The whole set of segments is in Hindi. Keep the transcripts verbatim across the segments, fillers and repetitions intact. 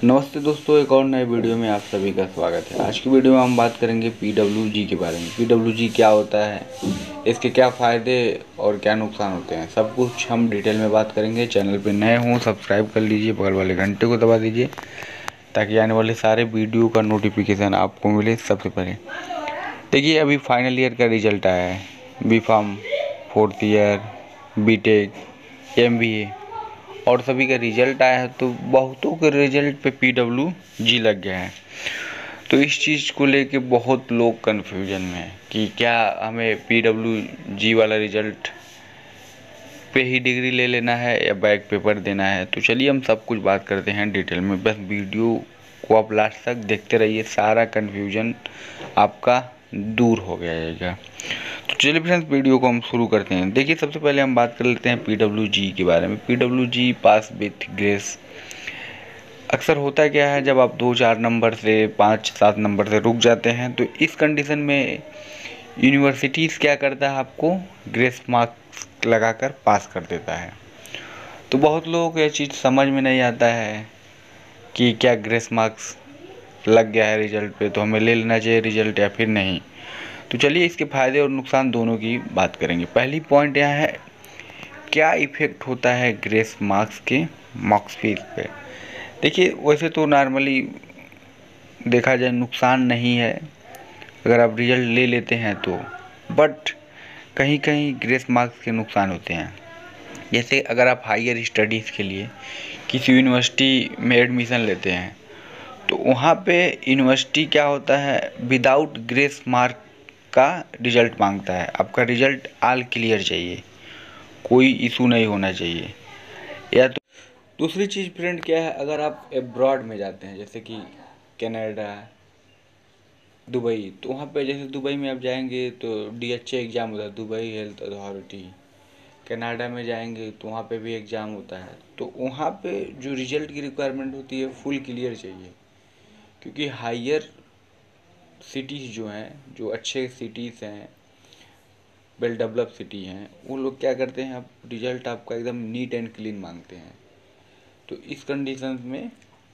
नमस्ते दोस्तों, एक और नए वीडियो में आप सभी का स्वागत है। आज की वीडियो में हम बात करेंगे पीडब्ल्यूजी के बारे में। पीडब्ल्यूजी क्या होता है, इसके क्या फ़ायदे और क्या नुकसान होते हैं, सब कुछ हम डिटेल में बात करेंगे। चैनल पे नए हों सब्सक्राइब कर लीजिए, बगल वाले घंटे को दबा दीजिए ताकि आने वाले सारे वीडियो का नोटिफिकेशन आपको मिले सबसे पहले। देखिए, अभी फाइनल ईयर का रिजल्ट आया है, B pharm, fourth year, B tech, M B A और सभी का रिजल्ट आया है। तो बहुतों के रिजल्ट पे पी डब्ल्यू जी लग गया है। तो इस चीज़ को लेके बहुत लोग कन्फ्यूजन में हैं कि क्या हमें पी डब्ल्यू जी वाला रिजल्ट पे ही डिग्री ले लेना है या बैक पेपर देना है। तो चलिए हम सब कुछ बात करते हैं डिटेल में। बस वीडियो को आप लास्ट तक देखते रहिए, सारा कन्फ्यूजन आपका दूर हो जाएगा। तो चलिए फ्रेंड्स, वीडियो को हम शुरू करते हैं। देखिए, सबसे पहले हम बात कर लेते हैं पीडब्ल्यूजी के बारे में। PWG pass with grace. अक्सर होता क्या है, जब आप दो चार नंबर से पाँच सात नंबर से रुक जाते हैं तो इस कंडीशन में यूनिवर्सिटीज़ क्या करता है, आपको ग्रेस मार्क्स लगाकर पास कर देता है। तो बहुत लोगों को यह चीज़ समझ में नहीं आता है कि क्या ग्रेस मार्क्स लग गया है रिजल्ट पे तो हमें ले लेना चाहिए रिजल्ट या फिर नहीं। तो चलिए इसके फ़ायदे और नुकसान दोनों की बात करेंगे। पहली पॉइंट यह है, क्या इफ़ेक्ट होता है ग्रेस मार्क्स के मार्क्सशीट पे। देखिए, वैसे तो नॉर्मली देखा जाए नुकसान नहीं है अगर आप रिजल्ट ले लेते हैं तो, बट कहीं कहीं ग्रेस मार्क्स के नुकसान होते हैं। जैसे अगर आप हायर स्टडीज़ के लिए किसी यूनिवर्सिटी में एडमिशन लेते हैं तो वहाँ पे यूनिवर्सिटी क्या होता है, विदाउट ग्रेस मार्क का रिजल्ट मांगता है। आपका रिजल्ट ऑल क्लियर चाहिए, कोई इशू नहीं होना चाहिए। या तो दूसरी चीज़ फ्रेंड क्या है, अगर आप एब्रॉड में जाते हैं जैसे कि कनाडा, दुबई, तो वहाँ पे जैसे दुबई में आप जाएंगे तो डी एच ए एग्ज़ाम होता है, दुबई हेल्थ अथॉरिटी। कनाडा में जाएंगे तो वहाँ पे भी एग्ज़ाम होता है। तो वहाँ पे जो रिज़ल्ट की रिक्वायरमेंट होती है फुल क्लियर चाहिए, क्योंकि हायर सिटीज़ जो हैं, जो अच्छे सिटीज़ हैं, वेल डेवलप सिटी हैं, वो लोग क्या करते हैं, आप रिज़ल्ट आपका एकदम नीट एंड क्लीन मांगते हैं। तो इस कंडीशन में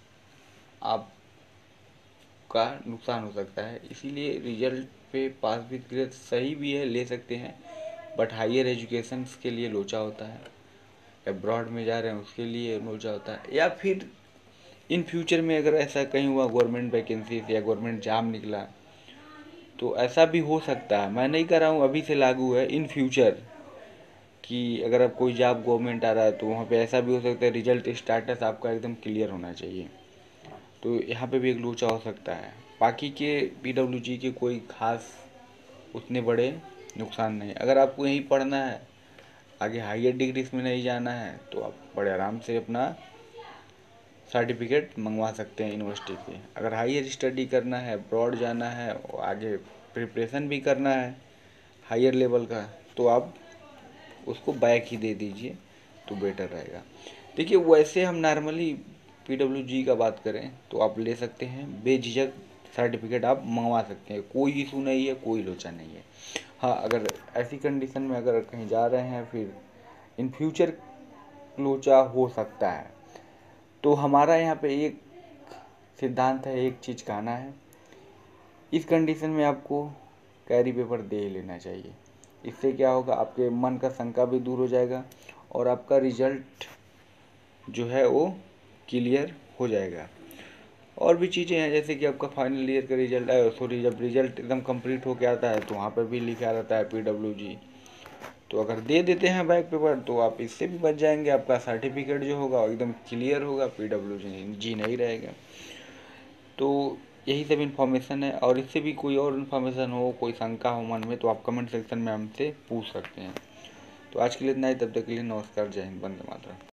आपका नुकसान हो सकता है। इसीलिए रिजल्ट पे पास विद ग्रेस सही भी है, ले सकते हैं, बट हायर एजुकेशन के लिए लोचा होता है। अब्रॉड में जा रहे हैं उसके लिए लोचा होता है। या फिर इन फ्यूचर में अगर ऐसा कहीं हुआ, गवर्नमेंट वैकेंसी या गवर्नमेंट जॉब निकला, तो ऐसा भी हो सकता है, मैं नहीं कर रहा हूँ, अभी से लागू है, इन फ्यूचर कि अगर आप कोई जॉब गवर्नमेंट आ रहा है तो वहाँ पे ऐसा भी हो सकता है रिजल्ट स्टेटस आपका एकदम क्लियर होना चाहिए। तो यहाँ पे भी एक लोचा हो सकता है। बाकी के पीडब्ल्यूजी के कोई खास उतने बड़े नुकसान नहीं। अगर आपको यहीं पढ़ना है, आगे हायर डिग्रीज में नहीं जाना है, तो आप बड़े आराम से अपना सर्टिफिकेट मंगवा सकते हैं यूनिवर्सिटी से। अगर हायर स्टडी करना है, ब्रॉड जाना है और आगे प्रिपरेशन भी करना है हायर लेवल का, तो आप उसको बैक ही दे दीजिए तो बेटर रहेगा। देखिए, वैसे हम नॉर्मली पीडब्ल्यूजी का बात करें तो आप ले सकते हैं, बेझिझक सर्टिफिकेट आप मंगवा सकते हैं, कोई इशू नहीं है, कोई लोचा नहीं है। हाँ, अगर ऐसी कंडीशन में अगर कहीं जा रहे हैं फिर इन फ्यूचर लोचा हो सकता है, तो हमारा यहाँ पे एक सिद्धांत है, एक चीज़ कहना है, इस कंडीशन में आपको कैरी पेपर दे लेना चाहिए। इससे क्या होगा, आपके मन का शंका भी दूर हो जाएगा और आपका रिजल्ट जो है वो क्लियर हो जाएगा। और भी चीज़ें हैं, जैसे कि आपका फाइनल ईयर का रिजल्ट है, सॉरी जब रिजल्ट एकदम कंप्लीट होके आता है तो वहाँ पर भी लिखा रहता है पीडब्ल्यूजी। तो अगर दे देते हैं बैक पेपर तो आप इससे भी बच जाएंगे, आपका सर्टिफिकेट जो होगा एकदम क्लियर होगा, पीडब्ल्यूजी जी नहीं रहेगा। तो यही सब इन्फॉर्मेशन है, और इससे भी कोई और इन्फॉर्मेशन हो, कोई शंका हो मन में, तो आप कमेंट सेक्शन में हमसे पूछ सकते हैं। तो आज के लिए इतना ही, तब तक के लिए नमस्कार, जय हिंद, वंदे मातरम।